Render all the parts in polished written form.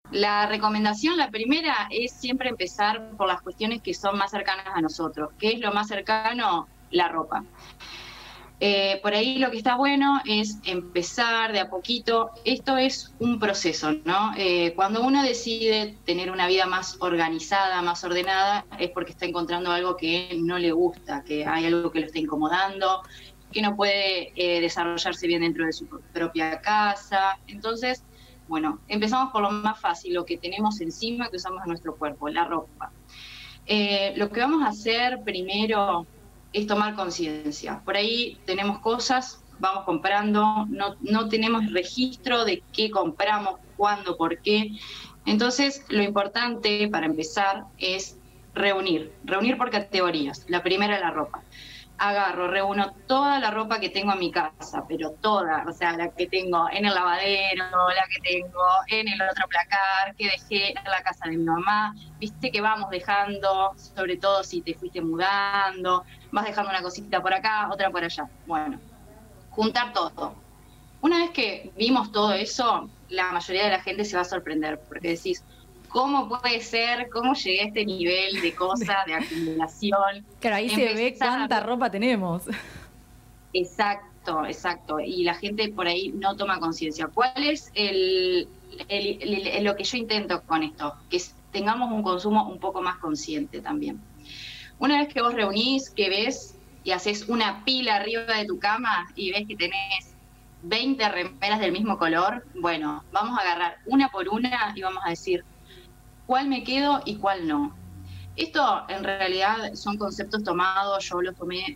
La recomendación, la primera, es siempre empezar por las cuestiones que son más cercanas a nosotros. ¿Qué es lo más cercano? La ropa. Por ahí lo que está bueno es empezar de a poquito. Esto es un proceso, ¿no? Cuando uno decide tener una vida más organizada, más ordenada, es porque está encontrando algo que no le gusta, que hay algo que lo está incomodando, que no puede desarrollarse bien dentro de su propia casa. Entonces, bueno, empezamos por lo más fácil, lo que tenemos encima, que usamos en nuestro cuerpo, la ropa. Lo que vamos a hacer primero es tomar conciencia. Por ahí tenemos cosas, vamos comprando, no tenemos registro de qué compramos, cuándo, por qué. Entonces, lo importante para empezar es reunir por categorías. La primera es la ropa. Agarro, reúno toda la ropa que tengo en mi casa, pero toda, o sea, la que tengo en el lavadero, la que tengo en el otro placar, que dejé en la casa de mi mamá. Viste que vamos dejando, sobre todo si te fuiste mudando, vas dejando una cosita por acá, otra por allá. Bueno, juntar todo. Una vez que vimos todo eso, la mayoría de la gente se va a sorprender, porque decís, ¿cómo puede ser? ¿Cómo llegué a este nivel de cosas, de acumulación? Claro, ahí se ve Empezás a cuánta ver. ropa tenemos. Exacto, exacto. Y la gente por ahí no toma conciencia. ¿Cuál es lo que yo intento con esto? Que tengamos un consumo un poco más consciente también. Una vez que vos reunís, que ves y haces una pila arriba de tu cama y ves que tenés 20 remeras del mismo color, bueno, vamos a agarrar una por una y vamos a decir cuál me quedo y cuál no. Esto en realidad son conceptos tomados, yo los tomé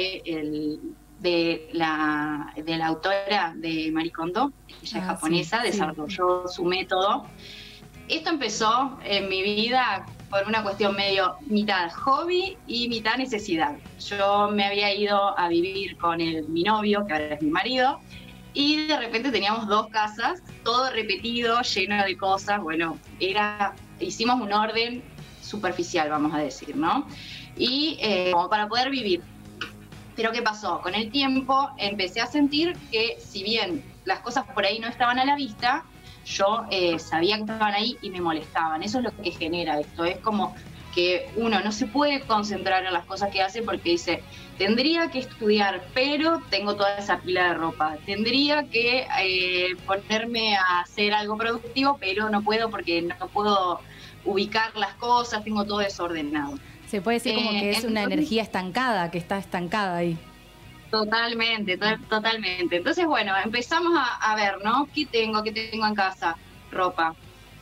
de la autora de Marie Kondo, ella es Ah, sí, japonesa, sí. desarrolló su método. Esto empezó en mi vida por una cuestión medio mitad hobby y mitad necesidad. Yo me había ido a vivir con mi novio, que ahora es mi marido, y de repente teníamos dos casas, todo repetido, lleno de cosas. Bueno, hicimos un orden superficial, vamos a decir, ¿no? Y como para poder vivir. Pero ¿qué pasó? Con el tiempo empecé a sentir que si bien las cosas por ahí no estaban a la vista, yo sabía que estaban ahí y me molestaban. Eso es lo que genera esto. Es como que uno no se puede concentrar en las cosas que hace porque dice, tendría que estudiar, pero tengo toda esa pila de ropa. Tendría que ponerme a hacer algo productivo, pero no puedo porque no puedo ubicar las cosas, tengo todo desordenado. Se puede decir como que es una Entonces, energía estancada, que está estancada ahí. totalmente, totalmente. Entonces, bueno, empezamos a ver, ¿no? ¿Qué tengo en casa? Ropa.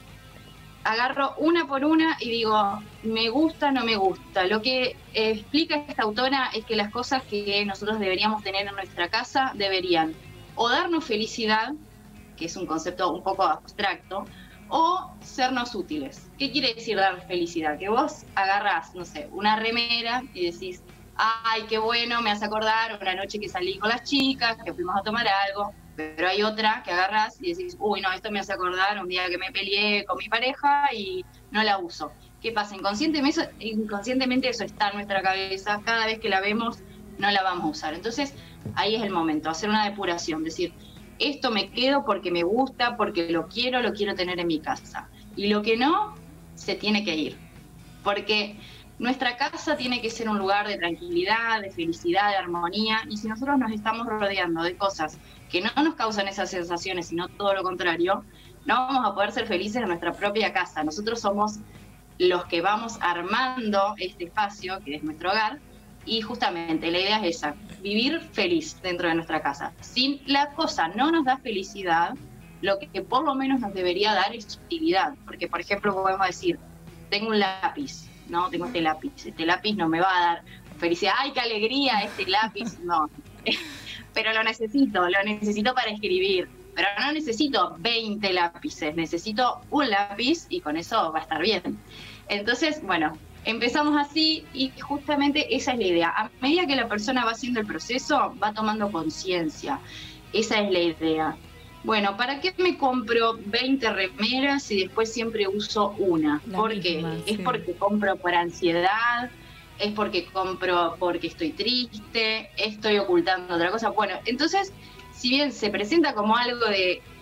Agarro una por una y digo, me gusta, no me gusta. Lo que explica esta autora es que las cosas que nosotros deberíamos tener en nuestra casa deberían o darnos felicidad, que es un concepto un poco abstracto, o sernos útiles. ¿Qué quiere decir dar felicidad? Que vos agarrás, no sé, una remera y decís, ay, qué bueno, me hace acordar una noche que salí con las chicas, que fuimos a tomar algo, pero hay otra que agarrás y decís, uy, no, esto me hace acordar un día que me peleé con mi pareja y no la uso. ¿Qué pasa? Inconscientemente eso está en nuestra cabeza, cada vez que la vemos no la vamos a usar. Entonces, ahí es el momento, hacer una depuración, decir, esto me quedo porque me gusta, porque lo quiero tener en mi casa. Y lo que no, se tiene que ir. Porque nuestra casa tiene que ser un lugar de tranquilidad, de felicidad, de armonía, y si nosotros nos estamos rodeando de cosas que no nos causan esas sensaciones, sino todo lo contrario, no vamos a poder ser felices en nuestra propia casa. Nosotros somos los que vamos armando este espacio, que es nuestro hogar, y justamente la idea es esa, vivir feliz dentro de nuestra casa. Si la cosa no nos da felicidad, lo que por lo menos nos debería dar es utilidad, porque por ejemplo podemos decir, tengo un lápiz, ¿no? Tengo este lápiz no me va a dar felicidad, ¡ay, qué alegría este lápiz! No, pero lo necesito para escribir, pero no necesito 20 lápices, necesito un lápiz y con eso va a estar bien. Entonces, bueno, empezamos así y justamente esa es la idea. A medida que la persona va haciendo el proceso, va tomando conciencia. Esa es la idea. Bueno, ¿para qué me compro 20 remeras y después siempre uso una? La ¿Por qué? misma, ¿Es sí. porque compro por ansiedad? ¿Es porque compro porque estoy triste? ¿Estoy ocultando otra cosa? Bueno, entonces, si bien se presenta como algo de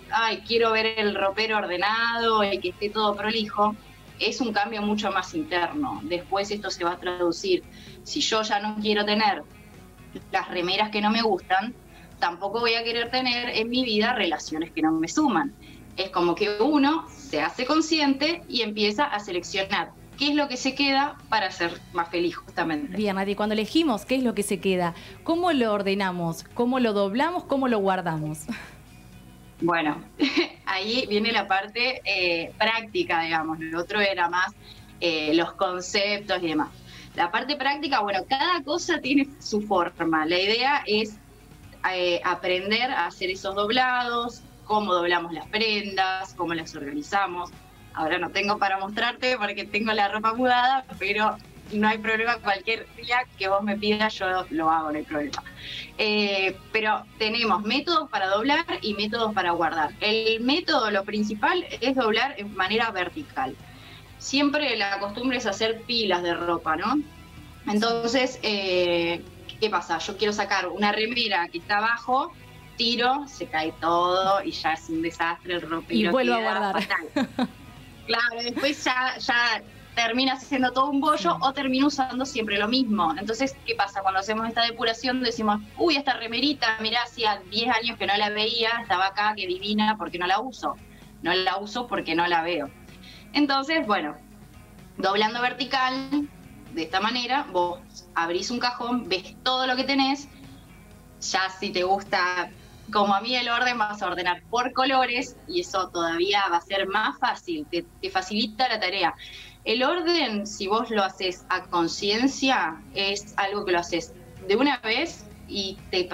ay, quiero ver el ropero ordenado y que esté todo prolijo, es un cambio mucho más interno. Después esto se va a traducir. Si yo ya no quiero tener las remeras que no me gustan, tampoco voy a querer tener en mi vida relaciones que no me suman. Es como que uno se hace consciente y empieza a seleccionar qué es lo que se queda para ser más feliz, justamente. Bien, Nati, cuando elegimos qué es lo que se queda, ¿cómo lo ordenamos? ¿Cómo lo doblamos? ¿Cómo lo guardamos? Bueno, ahí viene la parte práctica, digamos. Lo otro era más los conceptos y demás. La parte práctica, bueno, cada cosa tiene su forma. La idea es aprender a hacer esos doblados, cómo doblamos las prendas, cómo las organizamos. Ahora no tengo para mostrarte porque tengo la ropa mudada, pero no hay problema, cualquier día que vos me pidas yo lo hago, no hay problema. Pero tenemos métodos para doblar y métodos para guardar. El método, lo principal, es doblar en manera vertical. Siempre la costumbre es hacer pilas de ropa, ¿no? Entonces, ¿qué pasa? Yo quiero sacar una remera que está abajo, tiro, se cae todo y ya es un desastre el ropero. Y vuelvo a guardar. Fatal. Claro, después ya termina siendo todo un bollo o termino usando siempre lo mismo. Entonces, ¿qué pasa? Cuando hacemos esta depuración decimos, uy, esta remerita, mirá, hacía 10 años que no la veía, estaba acá, qué divina, ¿por qué no la uso? No la uso porque no la veo. Entonces, bueno, doblando vertical, de esta manera, vos abrís un cajón, ves todo lo que tenés, ya si te gusta, como a mí el orden, vas a ordenar por colores y eso todavía va a ser más fácil, te facilita la tarea. El orden, si vos lo haces a conciencia, es algo que lo haces de una vez y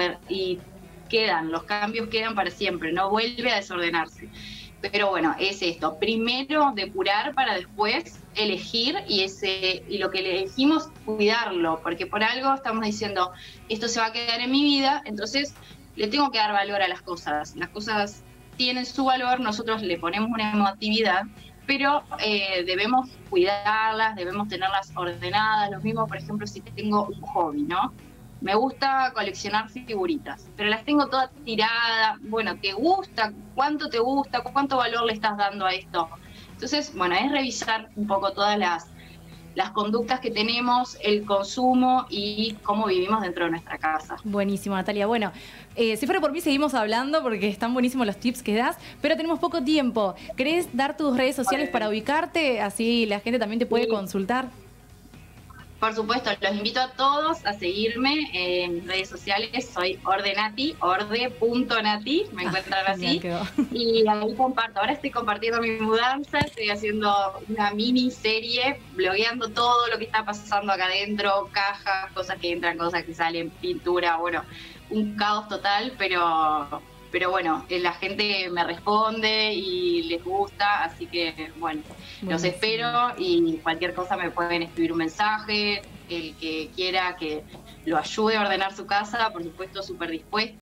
los cambios quedan para siempre, no vuelve a desordenarse. Pero bueno, es esto, primero depurar para después elegir y lo que elegimos cuidarlo, porque por algo estamos diciendo, esto se va a quedar en mi vida, entonces le tengo que dar valor a las cosas tienen su valor, nosotros le ponemos una emotividad, pero debemos cuidarlas, debemos tenerlas ordenadas. Lo mismo, por ejemplo, si tengo un hobby, ¿no? Me gusta coleccionar figuritas, pero las tengo todas tiradas. Bueno, ¿te gusta? ¿Cuánto te gusta? ¿Cuánto valor le estás dando a esto? Entonces, bueno, es revisar un poco todas las conductas que tenemos, el consumo y cómo vivimos dentro de nuestra casa. Buenísimo, Natalia. Bueno, si fuera por mí seguimos hablando porque están buenísimos los tips que das, pero tenemos poco tiempo. ¿Querés dar tus redes sociales para ubicarte? Así la gente también te puede consultar. Por supuesto, los invito a todos a seguirme en mis redes sociales. Soy ordenati, orde.nati, me encuentran así. Y ahí comparto. Ahora estoy compartiendo mi mudanza, estoy haciendo una miniserie, blogueando todo lo que está pasando acá adentro, cajas, cosas que entran, cosas que salen, pintura, bueno, un caos total, pero bueno, la gente me responde y les gusta, así que bueno, los espero y cualquier cosa me pueden escribir un mensaje, el que quiera que lo ayude a ordenar su casa, por supuesto, súper dispuesta.